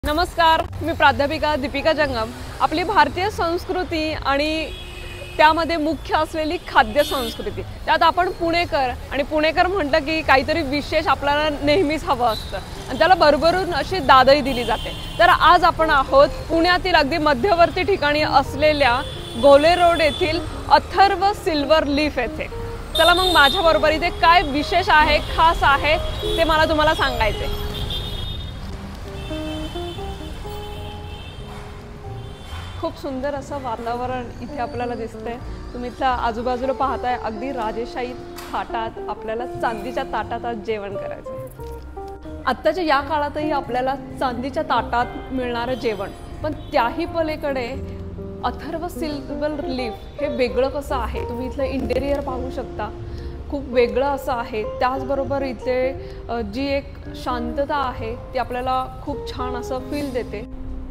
नमस्कार, मी प्राध्यापिका दीपिका जंगम। आपली भारतीय संस्कृती आणि त्यामध्ये मुख्य असलेली खाद्य संस्कृती, त्यात आपण पुणेकर आणि पुणेकर म्हटलं की काहीतरी विशेष आपल्याला नेहमीच हवं असतं आणि त्याला भरभरून अशी दादही दिली जाते। तर आज आपण आहोत पुण्यातील अगदी मध्यवर्ती ठिकाणी असलेल्या गोले रोड येथील अथर्व सिल्वर लीफ येथे। चला मग माझ्याबरोबर इथे काय विशेष आहे, खास आहे ते मला तुम्हाला सांगायचे। खूप सुंदर असं वातावरण इथे आपल्याला दिसतंय। तुम्ही इथल्या आजूबाजूला पाहताय, अगदी राजेशाही थाटात आपल्याला चांदीच्या ताटात आज जेवण करायचं। आत्ताच्या या काळातही आपल्याला चांदीच्या ताटात मिळणारं जेवण, पण त्याही पलीकडे अथर्व सिल्वर लीफ हे वेगळं कसं आहे। तुम्ही इथलं इंटेरियर पाहू शकता, खूप वेगळं असं आहे। त्याचबरोबर इथे जी एक शांतता आहे ती आपल्याला खूप छान असं फील देते।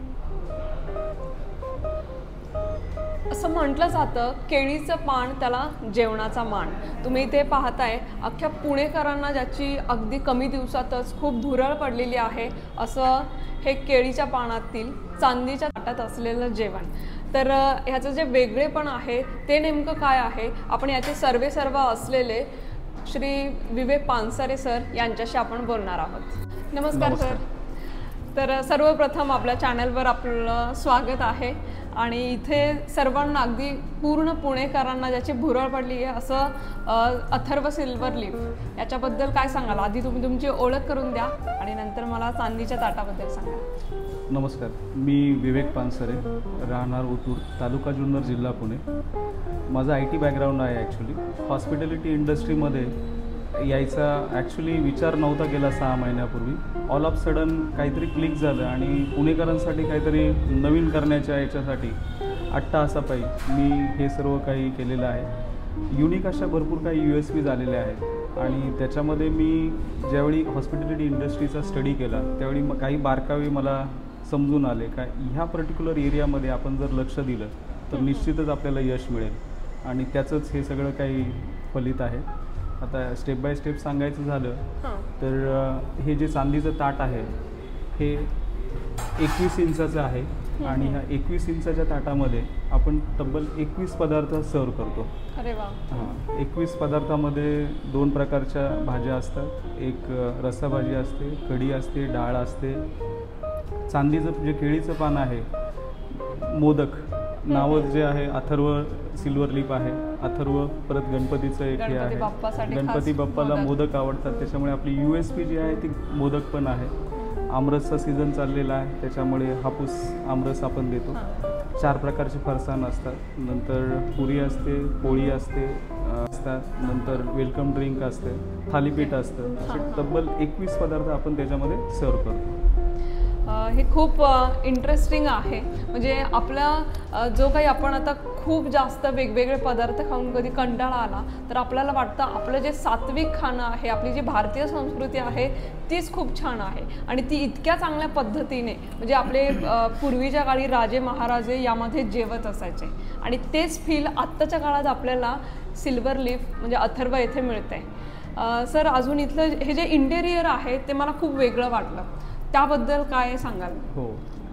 असं म्हटलं जातं, केळीचं पान त्याला जेवणाचा मान। तुम्ही इथे पाहताय, अख्ख्या पुणेकरांना ज्याची अगदी कमी दिवसातच खूप धुरळ पडलेली आहे असं हे केळीच्या पानातील चांदीच्या ताटात असलेलं जेवण। तर ह्याचं जे वेगळेपण आहे ते नेमकं काय आहे, आपण याचे सर्व असलेले श्री विवेक पानसरे सर यांच्याशी आपण बोलणार आहोत। नमस्कार सर। तर सर्वप्रथम आपल्या चॅनलवर आपलं स्वागत आहे आणि इथे सर्वांना अगदी पूर्ण पुणेकरांना ज्याची भुरळ पडली आहे असं अथर्व सिल्वर लीफ याच्याबद्दल काय सांगाल? आधी तुम्ही तुमची ओळख करून द्या आणि नंतर मला चांदीच्या ताटाबद्दल सांगा। नमस्कार, मी विवेक पानसरे, राहणार ओतूर, तालुका जुन्नर, जिल्हा पुणे। माझा IT बॅकग्राऊंड आहे। ॲक्च्युली हॉस्पिटॅलिटी इंडस्ट्रीमध्ये यायचा ॲक्च्युली विचार नव्हता केला 6 महिन्यापूर्वी। ऑल ऑफ सडन काहीतरी क्लिक झालं आणि पुणेकरांसाठी काहीतरी नवीन करण्याच्या याच्यासाठी अट्टाहासापायी मी हे सर्व काही केलेलं आहे। युनिक अशा भरपूर काही USP झालेल्या आहेत आणि त्याच्यामध्ये मी ज्यावेळी हॉस्पिटॅलिटी इंडस्ट्रीचा स्टडी केला त्यावेळी काही बारकावे मला समजून आले का ह्या पर्टिक्युलर एरियामध्ये आपण जर लक्ष दिलं तर निश्चितच आपल्याला यश मिळेल आणि त्याचंच हे सगळं काही फलित आहे। आता स्टेप बाय स्टेप सांगायचं झालं तर हे जे चांदीचं ताट आहे हे 21 इंचाचं आहे आणि ह्या 21 इंचाच्या ताटामध्ये आपण तब्बल 21 पदार्थ सर्व करतो। अरे वा। हां, 21 पदार्थामध्ये 2 प्रकारच्या भाज्या असतात, एक रस्साभाजी असते, कढी असते, डाळ असते। चांदीचं जे केळीचं पान आहे, मोदक नावं जे आहे अथर्व सिल्वर लीफ आहे। अथर्व परत गणपतीचं एक हे आहे, गणपती बाप्पाला मोदक आवडतात त्याच्यामुळे आपली USP जी आहे ती मोदक पण आहे। आमरसचा सीझन चाललेला आहे त्याच्यामुळे हापूस आमरस आपण देतो। 4 प्रकारचे फरसाण असतात, नंतर पुरी असते, पोळी असते असतात, नंतर वेलकम ड्रिंक असते, थालीपीठ असतं। असे तब्बल 21 पदार्थ आपण त्याच्यामध्ये सर्व करतो। हे खूप इंटरेस्टिंग आहे। म्हणजे आपला जो काही आपण आता खूप जास्त वेगवेगळे पदार्थ खाऊन कधी कंटाळा आला तर आपल्याला वाटतं आपलं जे सात्विक खाणं आहे, आपली जी भारतीय संस्कृती आहे तीच खूप छान आहे आणि ती इतक्या चांगल्या पद्धतीने म्हणजे आपले पूर्वीच्या काळी राजे महाराजे यामध्ये जेवत असायचे आणि तेच फील आत्ताच्या काळात आपल्याला सिल्वर लीफ म्हणजे अथर्व येथे मिळते। सर, अजून इथलं हे जे इंटेरियर आहे ते मला खूप वेगळं वाटलं, त्याबद्दल काय सांगाल? हो,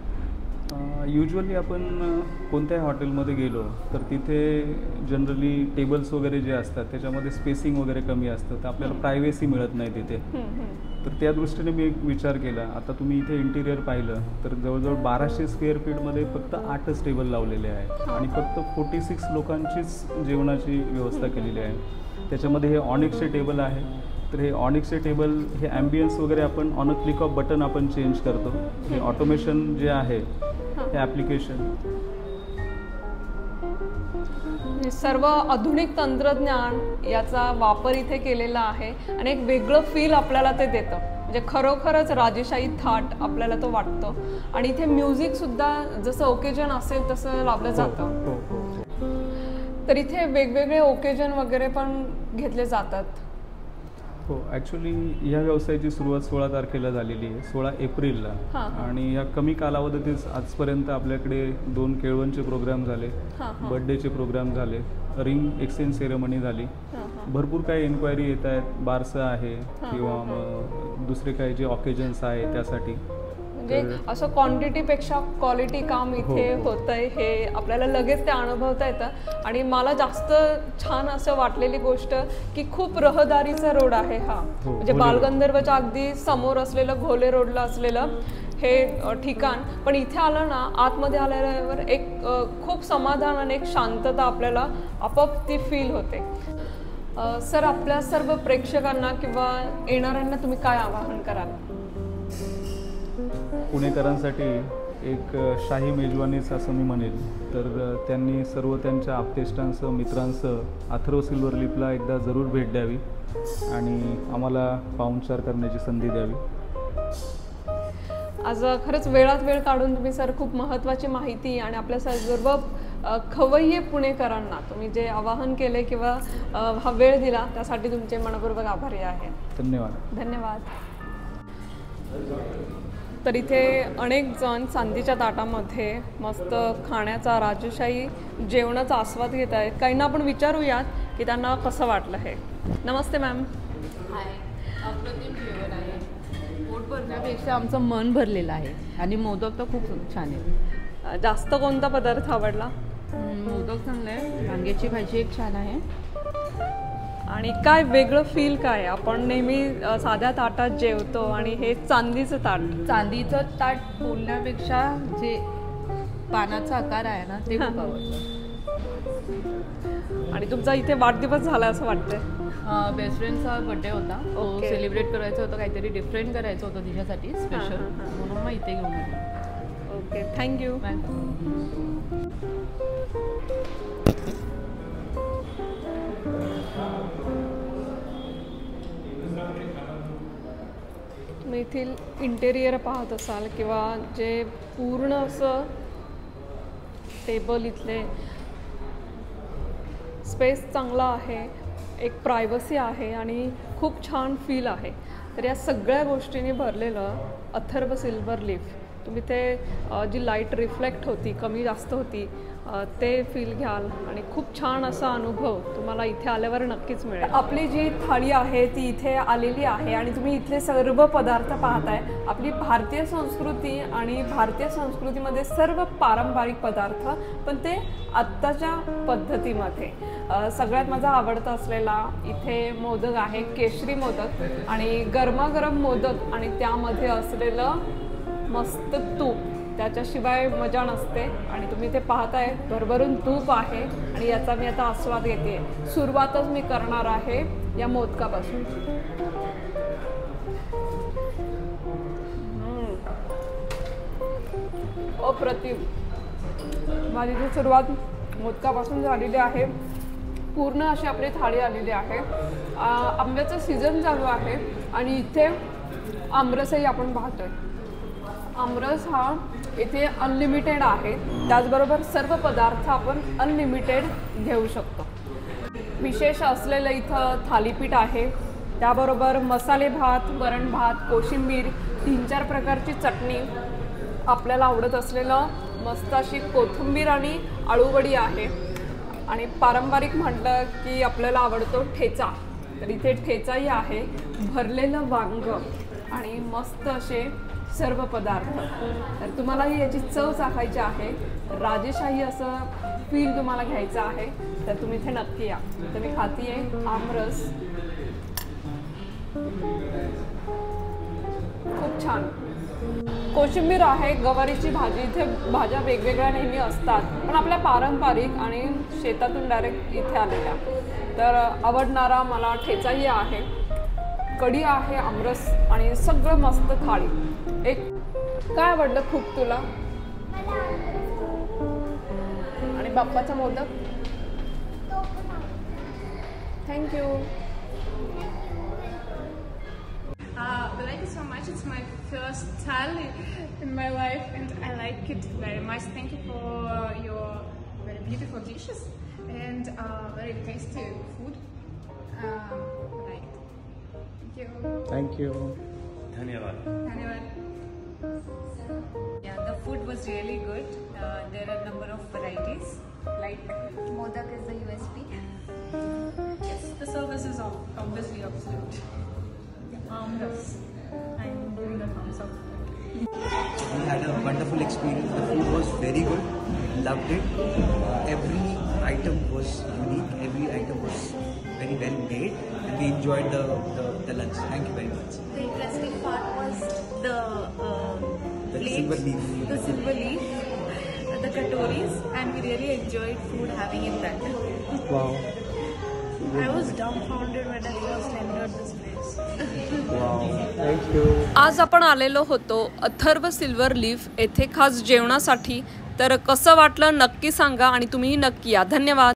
युजली आपण कोणत्याही हॉटेलमध्ये गेलो तर तिथे जनरली टेबल्स वगैरे जे असतात त्याच्यामध्ये स्पेसिंग वगैरे कमी असतं तर आपल्याला प्रायव्हेसी मिळत नाही तिथे। तर त्या दृष्टीने मी एक विचार केला। आता तुम्ही इथे इंटिरियर पाहिलं तर जवळजवळ 1200 स्क्वेअर फीटमध्ये फक्त 8च टेबल लावलेले आहेत आणि फक्त 46 लोकांचीच जेवणाची व्यवस्था केलेली आहे। त्याच्यामध्ये हे ऑनिक्सचे टेबल आहे, तर हे ऑनिक्सचे टेबल हे ॲम्बियन्स वगैरे आपण on a click of button आपण चेंज करतो। हे ऑटोमेशन जे आहे हे ॲप्लिकेशन सर्व आधुनिक तंत्रज्ञान याचा वापर इथे केलेला आहे आणि एक वेगळं फील आपल्याला ते देतं। म्हणजे खरोखरच राजेशाही थाट आपल्याला तो वाटतो आणि इथे म्युझिक सुद्धा जसं ओकेजन असेल तसं लावलं जातं। तर इथे वेगवेगळे ओकेजन वगैरे पण घेतले जातात। हो, ॲक्च्युली ह्या व्यवसायाची सुरुवात 16 तारखेला झालेली आहे, 16 एप्रिलला। आणि या कमी कालावधीतच आजपर्यंत आपल्याकडे 2 केळवणचे प्रोग्राम झाले, बर्थडेचे प्रोग्राम झाले, रिंग एक्सचेंज सेरेमनी झाली, भरपूर काही एन्क्वायरी येत आहेत, बारसं आहे किंवा मग दुसरे काही जे ऑकेजन्स आहे त्यासाठी। म्हणजे असं क्वांटिटीपेक्षा क्वालिटी काम इथे होतंय हे आपल्याला लगेच ते अनुभवता येतं. आणि मला जास्त छान असं वाटलेली गोष्ट की खूप रहदारीचा रोड आहे हा, म्हणजे बालगंधर्वच्या अगदी समोर असलेलं घोले रोडला असलेलं हे ठिकाण. पण इथे आलं ना, आतमध्ये आल्यावर एक खूप समाधान आणि एक शांतता आपल्याला आपोआप ती फील होते. सर, आपल्या सर्व प्रेक्षकांना किंवा येणाऱ्यांना तुम्ही काय आवाहन कराल? पुणेकरांसाठी एक शाही मेजवानीच असं मी म्हणेन. तर त्यांनी सर्व त्यांच्या आप्तेष्टांसह मित्रांसह अथर्व सिल्वर लिपला एकदा जरूर भेट द्यावी आणि आम्हाला पाहुणचार करण्याची संधी द्यावी. आज खरंच वेळात वेळ काढून तुम्ही सर खूप महत्त्वाची माहिती आणि आपल्या सर्व खवय्ये पुणेकरांना तुम्ही जे आवाहन केले किंवा हा वेळ दिला त्यासाठी तुमचे मनपूर्वक आभारी आहे. धन्यवाद. धन्यवाद. तर इथे अनेक जण चांदीच्या ताटामध्ये मस्त खाण्याचा राजशाही जेवणाचा आस्वाद घेत आहेत. काहींना आपण विचारूयात की त्यांना कसं वाटलं हे. नमस्ते मॅम. हाय, अप्रतिम जेवण आहे. पोट भरण्यापेक्षा आमचं मन भरलेलं आहे आणि मोदक तर खूप छान आहे. जास्त कोणता पदार्थ आवडला? मोदक चांगलं आहे. वांग्याची भाजी एक छान आहे. आणि काय वेगळं फील काय? आपण नेहमी साध्या ताटात जेवतो आणि हे चांदीचं ताट. चांदीचं ताट बोलण्यापेक्षा जे पानाचा आकार आहे ना ते खूप आवडतं. आणि तुमचा इथे वाढदिवस झाला असं वाटतंय? बेस्ट फ्रेंडचा बर्थडे होता, तो Okay. सेलिब्रेट करायचं होतं, काहीतरी डिफरंट करायचं होतं तिच्यासाठी स्पेशल, म्हणून मग इथे घेऊन आले. Okay, thank you. तुम्ही येथील इंटेरियर पाहत असाल किंवा जे पूर्ण असं टेबल, इथले स्पेस चांगला आहे, एक प्रायव्हसी आहे आणि खूप छान फील आहे. तर या सगळ्या गोष्टींनी भरलेलं अथर्व सिल्वर लीफ. तुम्ही ते जी लाईट रिफ्लेक्ट होती, कमी जास्त होती, ते फील घ्याल आणि खूप छान असा अनुभव तुम्हाला इथे आल्यावर नक्कीच मिळेल. आपली जी थाळी आहे ती इथे आलेली आहे आणि तुम्ही इथले सर्व पदार्थ पाहताय. आपली भारतीय संस्कृती आणि भारतीय संस्कृतीमध्ये सर्व पारंपरिक पदार्थ, पण ते आत्ताच्या पद्धतीमध्ये. सगळ्यात माझा आवडता असलेला इथे मोदक आहे, केशरी मोदक, आणि गरमागरम मोदक आणि त्यामध्ये असलेलं मस्त तूप, त्याच्याशिवाय मजा नसते. आणि तुम्ही ते पाहताय भरभरून तूप आहे आणि याचा मी आता आस्वाद घेते. सुरुवातच मी करणार आहे या मोदकापासून. अप्रतिम. माझी जी सुरुवात मोदकापासून झालेली आहे, पूर्ण अशी आपली थाळी आलेली आहे. आंब्याचा सीझन चालू आहे आणि इथे आमरसही आपण पाहतोय. आमरस हा इथे अनलिमिटेड आहे, त्याचबरोबर सर्व पदार्थ आपण अनलिमिटेड घेऊ शकतो. विशेष असलेलं इथं थालीपीठ आहे, त्याबरोबर मसाले भात, वरण भात, कोशिंबीर, 3-4 प्रकारची चटणी, आपल्याला आवडत असलेलं मस्त अशी कोथिंबीर आणि आळूवडी आहे. आणि पारंपरिक म्हटलं की आपल्याला आवडतो ठेचा, तर इथे ठेचाही आहे, भरलेलं वांग आणि मस्त असे सर्व पदार्थ. तर तुम्हालाही याची चव चाखायची आहे, राजेशाही असं फील तुम्हाला घ्यायचं आहे, तर तुम्ही इथे नक्की या. तर मी खातीये आमरस, खूप छान. कोशिंबीर आहे, गवारीची भाजी. इथे भाज्या वेगवेगळ्या नेहमी असतात, पण आपल्या पारंपरिक आणि शेतातून डायरेक्ट इथे आलेल्या. तर आवडणारा मला ठेचाही आहे, कढी आहे, आमरस आणि सगळं मस्त थाळी. एक काय आवडलं खूप तुला? आणि बाप्पाचा modak. Thank you. Thank you so much. It's my first thali in my life and I like it very much. Thank you for your very beautiful dishes and very tasty food. I like it. Thank you. Thank you. Dhanyawad. Yeah, the food was really good. There are a number of varieties. Like Modak is the USP. Yes, the service is obviously absolute. Yes, I'm giving a thumbs up. We had a wonderful experience. The food was very good. Loved it. Every item was unique. Every item was very well made, and we enjoyed the lunch. Thank you very much. The interesting part was the The plates, silver leaf. the silver leaf, the katoris, and we really enjoyed food having in that. Wow I was dumbfounded when I first entered this place. Wow thank you. आज आपण आलेलो होतो Atharva silver leaf येथे खास जेवणासाठी. तर कसं वाटलं नक्की सांगा आणि तुम्हीही नक्की या. धन्यवाद.